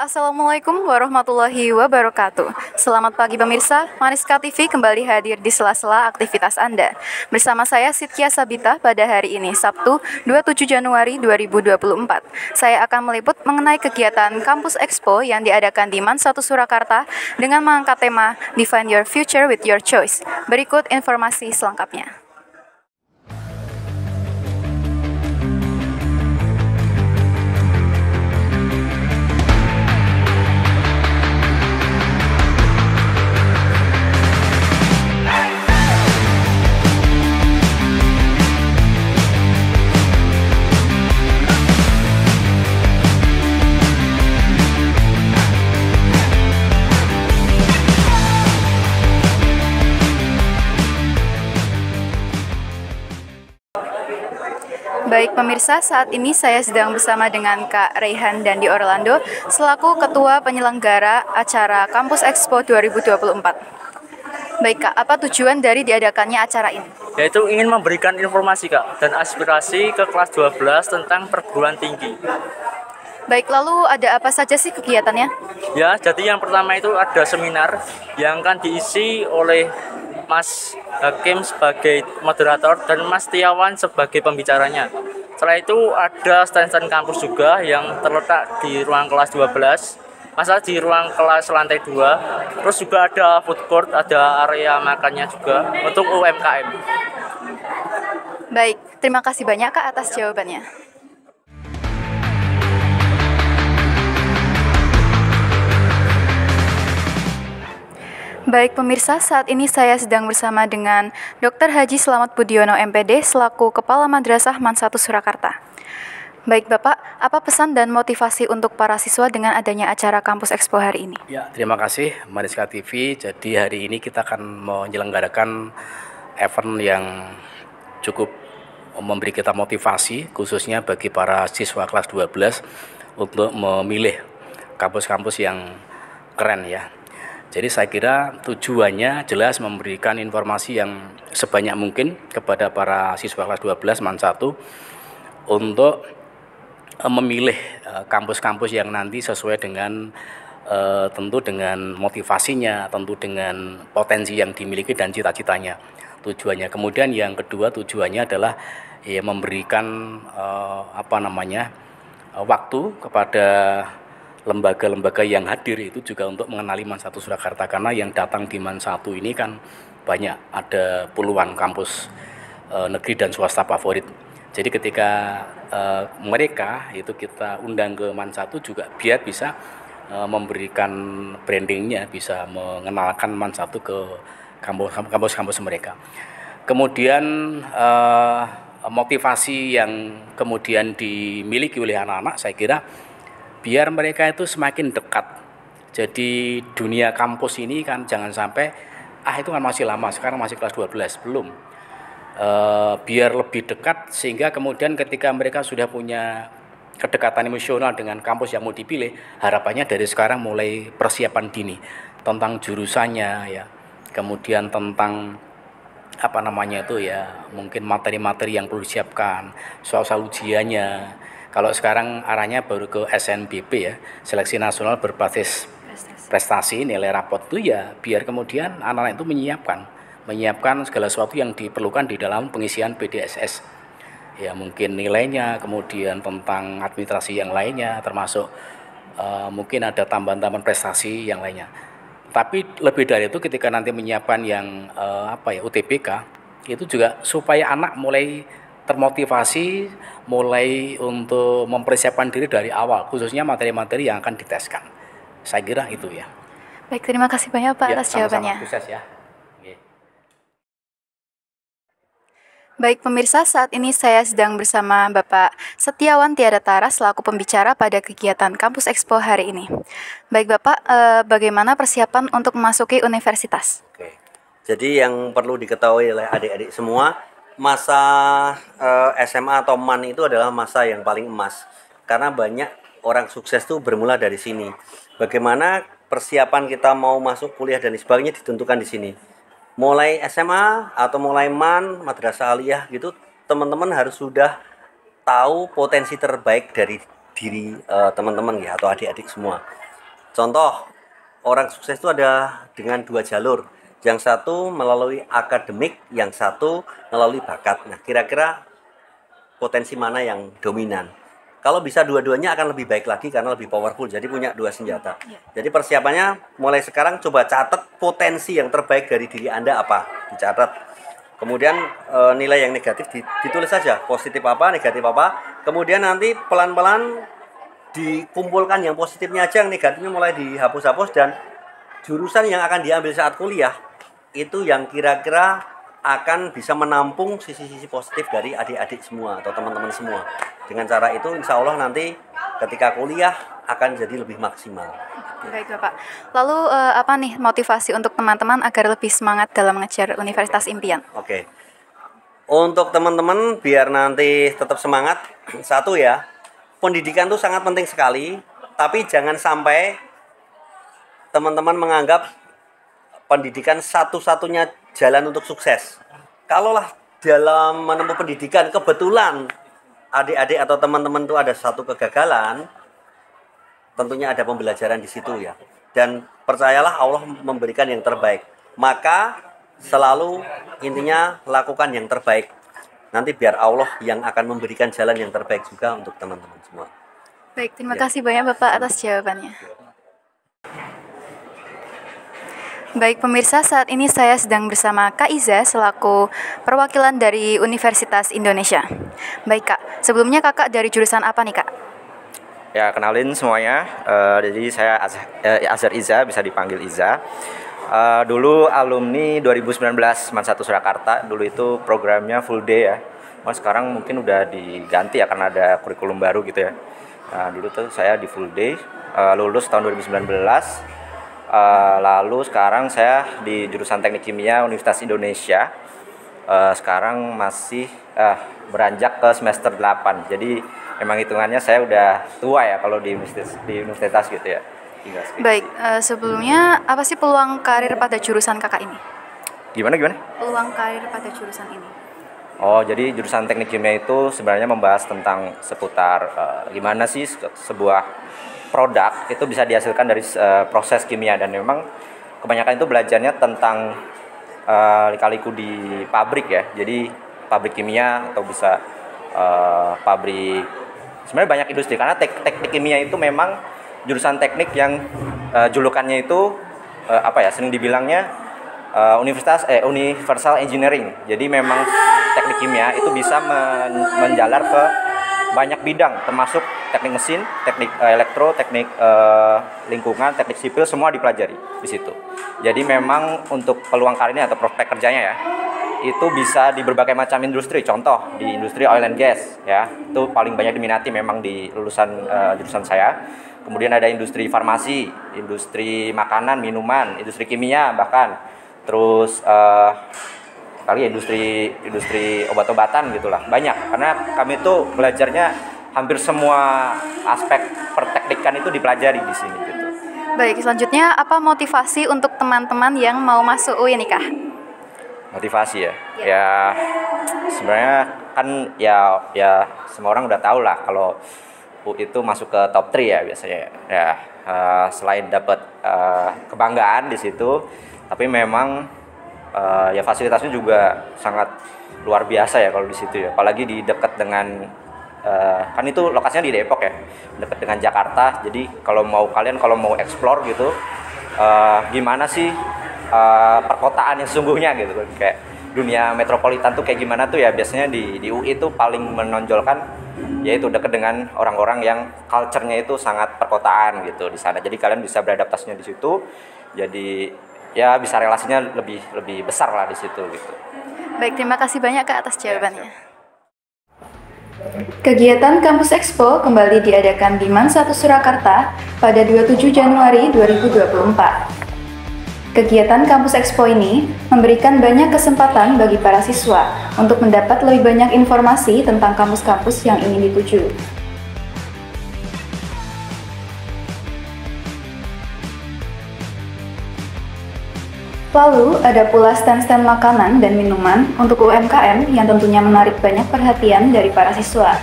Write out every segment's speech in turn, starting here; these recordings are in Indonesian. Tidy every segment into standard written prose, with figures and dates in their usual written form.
Assalamualaikum warahmatullahi wabarakatuh. Selamat pagi pemirsa, Mariska TV kembali hadir di sela-sela aktivitas Anda. Bersama saya Sitkia Sabita pada hari ini, Sabtu 27 Januari 2024. Saya akan meliput mengenai kegiatan Kampus Expo yang diadakan di MAN 1 Surakarta dengan mengangkat tema Define Your Future with Your Choice. Berikut informasi selengkapnya. Baik pemirsa, saat ini saya sedang bersama dengan Kak Raihan Dandi Orlando selaku Ketua Penyelenggara acara Kampus Expo 2024. Baik Kak, apa tujuan dari diadakannya acara ini? Yaitu ingin memberikan informasi Kak dan aspirasi ke kelas 12 tentang perguruan tinggi. Baik, lalu ada apa saja sih kegiatannya? Ya, jadi yang pertama itu ada seminar yang akan diisi oleh Mas Hakim sebagai moderator dan Mas Tiawan sebagai pembicaranya. Setelah itu ada stand-stand kampus juga yang terletak di ruang kelas 12, di ruang kelas lantai 2. Terus juga ada food court, ada area makannya juga untuk UMKM. Baik, terima kasih banyak Kak atas jawabannya. Baik pemirsa, saat ini saya sedang bersama dengan Dr. Haji Slamet Budiono MPD selaku Kepala Madrasah MAN 1 Surakarta. Baik Bapak, apa pesan dan motivasi untuk para siswa dengan adanya acara Kampus Expo hari ini? Ya, terima kasih Mariska TV. Jadi hari ini kita akan menyelenggarakan event yang cukup memberi kita motivasi khususnya bagi para siswa kelas 12 untuk memilih kampus-kampus yang keren ya. Jadi saya kira tujuannya jelas memberikan informasi yang sebanyak mungkin kepada para siswa kelas 12 MAN 1 untuk memilih kampus-kampus yang nanti sesuai dengan tentu dengan motivasinya, tentu dengan potensi yang dimiliki dan cita-citanya. Tujuannya. Kemudian yang kedua tujuannya adalah ya memberikan waktu kepada lembaga-lembaga yang hadir itu juga untuk mengenali MAN 1 Surakarta, karena yang datang di MAN 1 ini kan banyak, ada puluhan kampus negeri dan swasta favorit. Jadi ketika mereka itu kita undang ke MAN 1 juga biar bisa memberikan brandingnya, bisa mengenalkan MAN 1 ke kampus-kampus mereka. Kemudian motivasi yang kemudian dimiliki oleh anak-anak saya kira biar mereka itu semakin dekat. Jadi dunia kampus ini kan jangan sampai itu kan masih lama, sekarang masih kelas 12, belum. Biar lebih dekat sehingga kemudian ketika mereka sudah punya kedekatan emosional dengan kampus yang mau dipilih, harapannya dari sekarang mulai persiapan dini tentang jurusannya ya. Kemudian tentang mungkin materi-materi yang perlu disiapkan, soal-soal ujiannya. Kalau sekarang arahnya baru ke SNBP ya, Seleksi Nasional Berbasis Prestasi Nilai Rapot itu ya biar kemudian anak-anak itu menyiapkan segala sesuatu yang diperlukan di dalam pengisian PDSS. Ya mungkin nilainya, kemudian tentang administrasi yang lainnya, termasuk mungkin ada tambahan-tambahan prestasi yang lainnya. Tapi lebih dari itu ketika nanti menyiapkan yang UTBK itu juga supaya anak mulai termotivasi, mulai untuk mempersiapkan diri dari awal, khususnya materi-materi yang akan diteskan. Saya kira itu ya. Baik, terima kasih banyak Pak atas jawabannya. Sukses ya. Baik pemirsa, saat ini saya sedang bersama Bapak Setiawan Tiadatara selaku pembicara pada kegiatan Kampus Expo hari ini. Baik Bapak, bagaimana persiapan untuk memasuki universitas? Oke. Jadi yang perlu diketahui oleh adik-adik semua, masa SMA atau MAN itu adalah masa yang paling emas. Karena banyak orang sukses itu bermula dari sini. Bagaimana persiapan kita mau masuk kuliah dan sebagainya ditentukan di sini. Mulai SMA atau mulai MAN, madrasah aliyah gitu, teman-teman harus sudah tahu potensi terbaik dari diri teman-teman ya atau adik-adik semua. Contoh, orang sukses itu ada dengan dua jalur. Yang satu melalui akademik, yang satu melalui bakat. Nah, kira-kira potensi mana yang dominan? Kalau bisa dua-duanya akan lebih baik lagi karena lebih powerful. Jadi punya dua senjata. Jadi persiapannya mulai sekarang coba catat potensi yang terbaik dari diri Anda apa. Dicatat. Kemudian nilai yang negatif ditulis saja. Positif apa, negatif apa. Kemudian nanti pelan-pelan dikumpulkan yang positifnya aja, yang negatifnya mulai dihapus-hapus. Dan jurusan yang akan diambil saat kuliah itu yang kira-kira akan bisa menampung sisi-sisi positif dari adik-adik semua atau teman-teman semua. Dengan cara itu insya Allah nanti ketika kuliah akan jadi lebih maksimal. Baik Bapak. Lalu apa nih motivasi untuk teman-teman agar lebih semangat dalam mengejar universitas impian? Oke. Untuk teman-teman biar nanti tetap semangat, satu ya, pendidikan itu sangat penting sekali, tapi jangan sampai teman-teman menganggap pendidikan satu-satunya jalan untuk sukses. Kalaulah dalam menempuh pendidikan kebetulan adik-adik atau teman-teman itu ada satu kegagalan, tentunya ada pembelajaran di situ ya. Dan percayalah Allah memberikan yang terbaik. Maka selalu intinya lakukan yang terbaik. Nanti biar Allah yang akan memberikan jalan yang terbaik juga untuk teman-teman semua. Baik, terima kasih banyak Bapak atas jawabannya. Baik pemirsa, saat ini saya sedang bersama Kak Iza selaku perwakilan dari Universitas Indonesia. Baik Kak, sebelumnya Kakak dari jurusan apa nih Kak? Ya, kenalin semuanya. Jadi saya Azhar Iza, bisa dipanggil Iza. Dulu alumni 2019 MAN 1 Surakarta. Dulu itu programnya full day ya. Sekarang mungkin udah diganti ya karena ada kurikulum baru gitu ya. Dulu tuh saya di full day, lulus tahun 2019. Lalu sekarang saya di jurusan Teknik Kimia Universitas Indonesia. Sekarang masih beranjak ke semester 8. Jadi memang hitungannya saya udah tua ya kalau di universitas gitu ya. Baik, sebelumnya apa sih peluang karir pada jurusan Kakak ini? Gimana? Peluang karir pada jurusan ini. Oh, jadi jurusan Teknik Kimia itu sebenarnya membahas tentang seputar gimana sih sebuah produk itu bisa dihasilkan dari proses kimia, dan memang kebanyakan itu belajarnya tentang lika-liku di pabrik ya. Jadi pabrik kimia atau bisa pabrik, sebenarnya banyak industri karena teknik kimia itu memang jurusan teknik yang julukannya itu sering dibilangnya universal engineering. Jadi memang teknik kimia itu bisa menjalar ke banyak bidang, termasuk teknik mesin, teknik elektro, teknik lingkungan, teknik sipil, semua dipelajari di situ. Jadi memang untuk peluang karirnya atau prospek kerjanya ya, itu bisa di berbagai macam industri. Contoh di industri oil and gas ya, itu paling banyak diminati memang di lulusan jurusan saya. Kemudian ada industri farmasi, industri makanan, minuman, industri kimia bahkan. Terus industri obat-obatan gitulah, banyak karena kami tuh belajarnya hampir semua aspek perteknikan itu dipelajari di sini gitu. Baik, selanjutnya apa motivasi untuk teman-teman yang mau masuk UI nih Kak? Motivasi ya. Ya sebenarnya kan ya semua orang udah tahu lah kalau UI itu masuk ke top 3 ya biasanya ya. Selain dapat kebanggaan di situ, tapi memang ya fasilitasnya juga sangat luar biasa ya kalau di situ ya, apalagi di dekat dengan kan itu lokasinya di Depok ya, dekat dengan Jakarta. Jadi kalau mau explore gitu, gimana sih perkotaan yang sesungguhnya gitu, kayak dunia metropolitan tuh kayak gimana tuh ya, biasanya di UI itu paling menonjolkan yaitu dekat dengan orang-orang yang culture-nya itu sangat perkotaan gitu di sana. Jadi kalian bisa beradaptasinya di situ, jadi ya bisa relasinya lebih besar lah di situ gitu. Baik, terima kasih banyak Kak atas jawabannya. Kegiatan Kampus Expo kembali diadakan di MAN 1 Surakarta pada 27 Januari 2024. Kegiatan Kampus Expo ini memberikan banyak kesempatan bagi para siswa untuk mendapat lebih banyak informasi tentang kampus-kampus yang ingin dituju. Lalu, ada pula stand-stand makanan dan minuman untuk UMKM yang tentunya menarik banyak perhatian dari para siswa.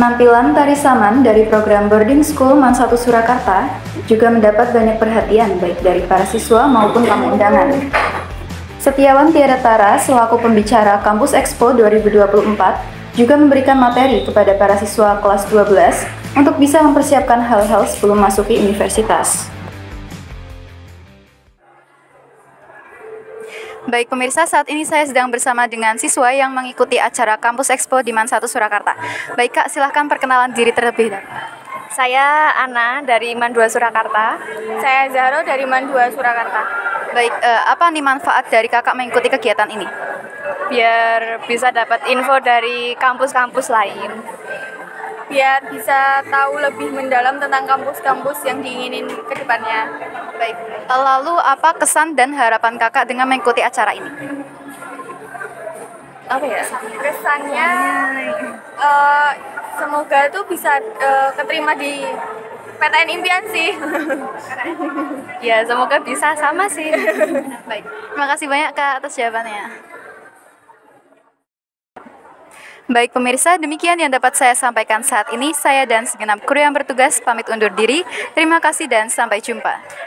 Penampilan tari saman dari program Boarding School MAN 1 Surakarta juga mendapat banyak perhatian baik dari para siswa maupun tamu undangan. Setiawan Tiara Tara selaku pembicara Kampus Expo 2024 juga memberikan materi kepada para siswa kelas 12 untuk bisa mempersiapkan hal-hal sebelum masuki universitas. Baik pemirsa, saat ini saya sedang bersama dengan siswa yang mengikuti acara Kampus Expo di MAN 1 Surakarta. Baik Kak, silahkan perkenalan diri terlebih dahulu. Saya Ana dari MAN 2 Surakarta. Saya Zahro dari MAN 2 Surakarta. Baik, apa nih manfaat dari kakak mengikuti kegiatan ini? Biar bisa dapat info dari kampus-kampus lain. Biar bisa tahu lebih mendalam tentang kampus-kampus yang diinginin ke depannya. Baik, lalu apa kesan dan harapan kakak dengan mengikuti acara ini? Apa ya? Kesannya semoga itu bisa keterima di PTN impian sih. Ya, semoga bisa sama sih. Baik, terima kasih banyak Kak atas jawabannya. Baik pemirsa, demikian yang dapat saya sampaikan saat ini. Saya dan segenap kru yang bertugas pamit undur diri. Terima kasih dan sampai jumpa.